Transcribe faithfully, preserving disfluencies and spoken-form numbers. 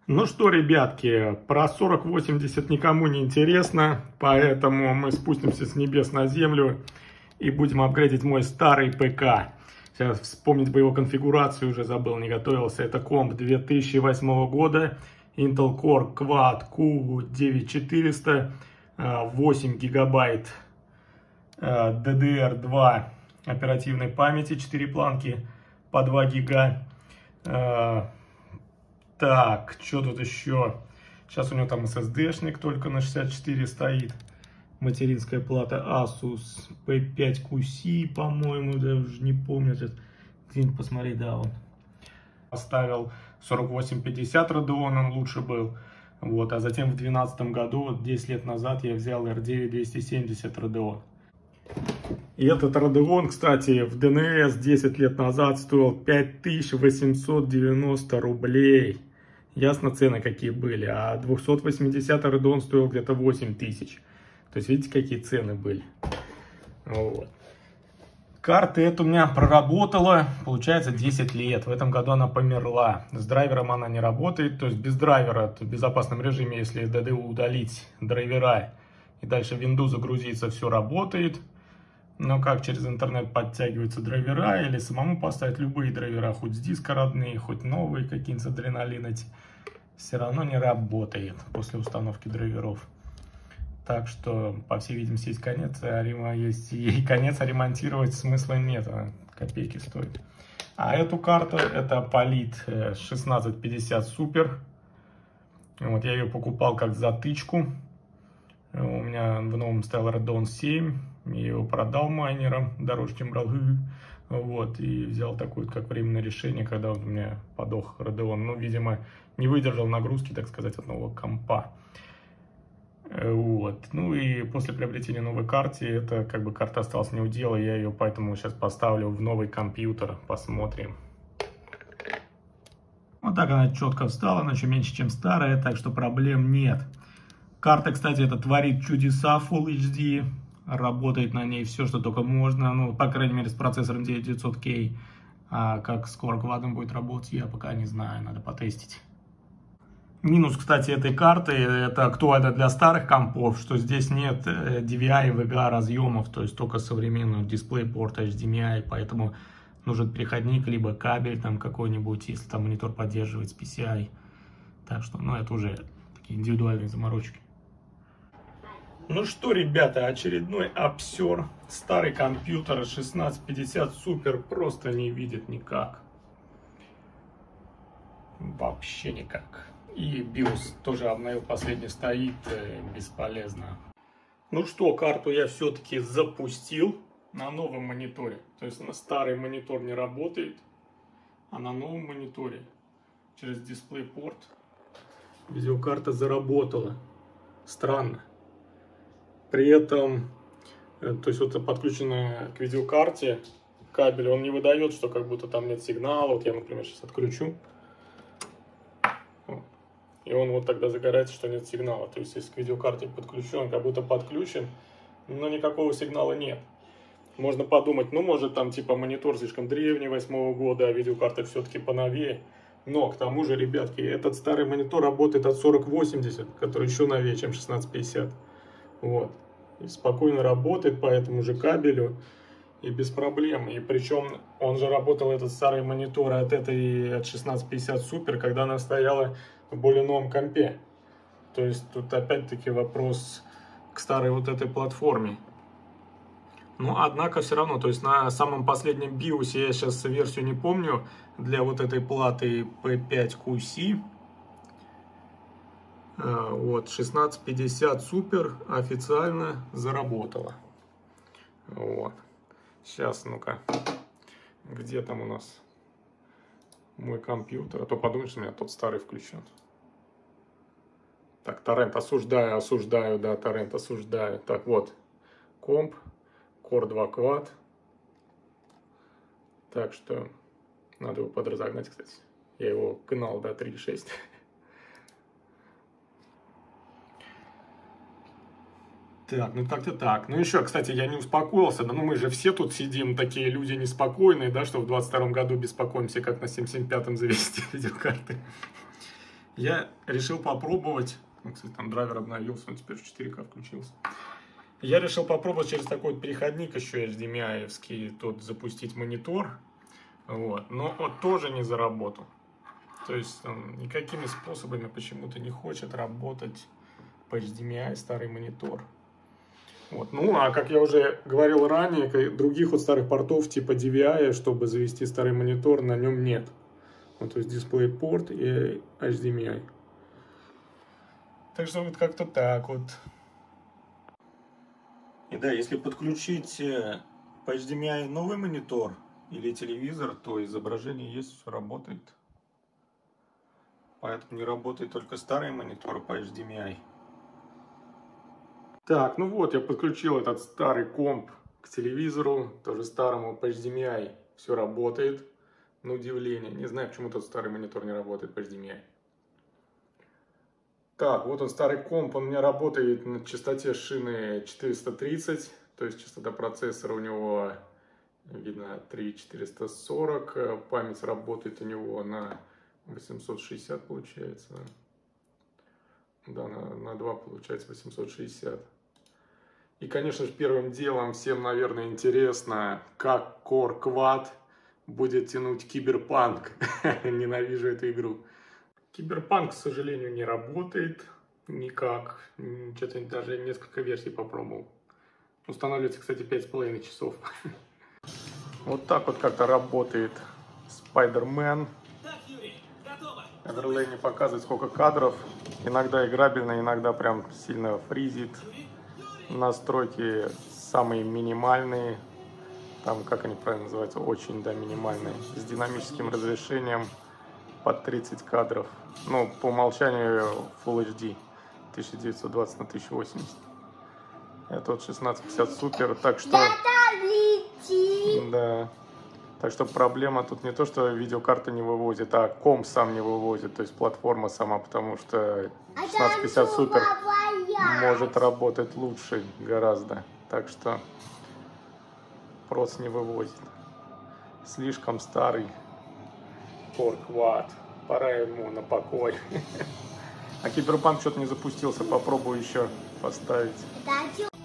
Ну что, ребятки, про сорок восемьдесят никому не интересно, поэтому мы спустимся с небес на землю и будем апгрейдить мой старый ПК. Сейчас вспомнить бы его конфигурацию, уже забыл, не готовился. Это комп две тысячи восьмого года, Intel Core Quad Q девять четыреста, восемь гигабайт ди ди эр два оперативной памяти, четыре планки по два гига. Так, что тут еще? Сейчас у него там эс эс ди-шник только на шестьдесят четыре стоит. Материнская плата Asus пи пять кью си, по-моему, даже не помню. Где-нибудь посмотреть, да, он. Поставил сорок восемь пятьдесят Radeon, он лучше был. Вот, а затем в две тысячи двенадцатом году, вот десять лет назад, я взял эр девять двести семьдесят Radeon. И этот Radeon, кстати, в ди эн эс десять лет назад стоил пять тысяч восемьсот девяносто рублей. Ясно, цены какие были. А двухсот восьмидесятый Radeon стоил где-то восемь тысяч. То есть, видите, какие цены были. Вот. Карта эта у меня проработала, получается, десять лет. В этом году она померла. С драйвером она не работает. То есть, без драйвера, в безопасном режиме, если ди ди ю удалить драйвера и дальше Windows загрузиться, все работает. Но как через интернет подтягиваются драйвера или самому поставить любые драйвера, хоть с диска родные, хоть новые какие-нибудь адреналин эти, все равно не работает после установки драйверов. Так что, по всей видимости, есть конец, а есть и конец, а ремонтировать смысла нет, копейки стоит. А эту карту, это Polit шестнадцать пятьдесят Super. Вот я ее покупал как затычку. У меня в новом стоял Radeon семь. Я его продал майнерам, дороже, чем брал. Вот, и взял такое, как временное решение, когда вот у меня подох Radeon. Ну, видимо, не выдержал нагрузки, так сказать, от нового компа. Вот. Ну и после приобретения новой карты, это как бы карта осталась не у дела, я ее поэтому сейчас поставлю в новый компьютер, посмотрим. Вот так она четко встала, она еще меньше, чем старая, так что проблем нет. Карта, кстати, это творит чудеса Full эйч ди. Работает на ней все, что только можно, ну, по крайней мере, с процессором девять тысяч девятьсот кей. А как с Core Quad будет работать, я пока не знаю, надо потестить. Минус, кстати, этой карты, это актуально для старых компов, что здесь нет ди ви ай и ви джи а разъемов, то есть только современный DisplayPort эйч ди эм ай, поэтому нужен переходник, либо кабель там какой-нибудь, если там монитор поддерживает с пи си ай. Так что, ну, это уже такие индивидуальные заморочки. Ну что, ребята, очередной обсер. Старый компьютер шестнадцать пятьдесят Super просто не видит никак. Вообще никак. И биос тоже обновил, последний стоит, бесполезно. Ну что, карту я все-таки запустил на новом мониторе. То есть на старый монитор не работает, а на новом мониторе через DisplayPort видеокарта заработала. Странно. При этом, то есть вот подключенная к видеокарте кабель, он не выдает, что как будто там нет сигнала. Вот я, например, сейчас отключу. И он вот тогда загорается, что нет сигнала. То есть если к видеокарте подключен, как будто подключен, но никакого сигнала нет. Можно подумать, ну может там типа монитор слишком древний, восьмого года, а видеокарта все-таки поновее. Но к тому же, ребятки, этот старый монитор работает от сорок восемьдесят, который еще новее, чем шестнадцать пятьдесят. Вот. И спокойно работает по этому же кабелю и без проблем. И причем он же работал, этот старый монитор, от этой от шестнадцать пятьдесят Super, когда она стояла в более новом компе. То есть тут опять-таки вопрос к старой вот этой платформе. Но однако все равно, то есть на самом последнем биосе, я сейчас версию не помню, для вот этой платы пи пять кью си, вот, шестнадцать пятьдесят Super официально заработала. Вот. Сейчас, ну-ка, где там у нас мой компьютер? А то подумаешь, у меня тот старый включен. Так, торрент осуждаю, осуждаю, да, торрент осуждаю. Так, вот, комп, Core два Quad. Так что надо его подразогнать, кстати. Я его гнал до три шесть. Так, ну как-то так. Ну еще, кстати, я не успокоился. Да ну мы же все тут сидим, такие люди неспокойные, да, что в двадцать втором году беспокоимся, как на семь семь пятом завести видеокарты. Я решил попробовать, ну, кстати, там драйвер обновился, он теперь в четыре ка включился. Я решил попробовать через такой вот переходник еще эйч ди эм ай-евский тут запустить монитор. Вот. Но вот тоже не заработал. То есть он никакими способами почему-то не хочет работать по эйч ди эм ай старый монитор. Вот. Ну, а как я уже говорил ранее, других вот старых портов типа ди ви ай, чтобы завести старый монитор, на нем нет. Вот, то есть DisplayPort и эйч ди эм ай. Так что вот как-то так вот. И да, если подключить по эйч ди эм ай новый монитор или телевизор, то изображение есть, все работает. Поэтому не работает только старый монитор по эйч ди эм ай. Так, ну вот, я подключил этот старый комп к телевизору, тоже старому по эйч ди эм ай. Все работает, на удивление. Не знаю, почему тот старый монитор не работает по эйч ди эм ай. Так, вот он старый комп, он у меня работает на частоте шины четыреста тридцать, то есть частота процессора у него, видно, три тысячи четыреста сорок, память работает у него на восемьсот шестьдесят, получается. Да, на, на два получается восемьсот шестьдесят. И, конечно же, первым делом всем, наверное, интересно, как Core Quad будет тянуть Киберпанк. Ненавижу эту игру. Киберпанк, к сожалению, не работает никак. Что-то даже несколько версий попробовал. Устанавливается, кстати, пять с половиной часов. Вот так вот как-то работает Spider-Man. Оверлей не показывает, сколько кадров. Иногда играбельно, иногда прям сильно фризит. Настройки самые минимальные. Там, как они правильно называются, очень, да, минимальные. С динамическим разрешением под тридцать кадров. Ну, по умолчанию Full эйч ди тысяча девятьсот двадцать на тысяча восемьдесят. Это вот шестнадцать пятьдесят супер, так что... Да. Так что проблема тут не то, что видеокарта не вывозит, а комп сам не вывозит, то есть платформа сама, потому что шестнадцать пятьдесят супер может работать лучше гораздо. Так что прос не вывозит. Слишком старый Core Quad. Пора ему на покой. А Киберпанк что-то не запустился. Попробую еще поставить.